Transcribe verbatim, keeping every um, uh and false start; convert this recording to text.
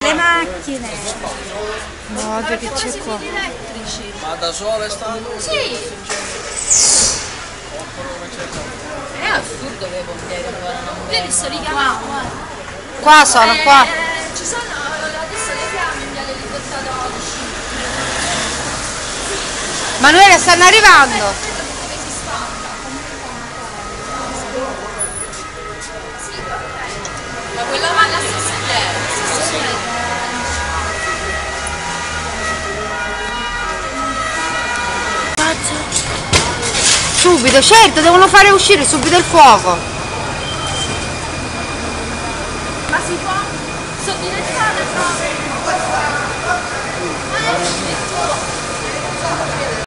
Le macchine. Guarda che c'è qua. Ma da sole stanno? Sì. È assurdo che i pompieri non vanno a vedere. Io ho visto lì qua. Qua sono, qua. Eh, ci sono adesso le fiamme in via delle Libertà dodici. Manuela, stanno arrivando. Ma quella va alla stessa idea. Subito, certo, devono fare uscire subito il fuoco. Ma si può? Sono diventate proprio.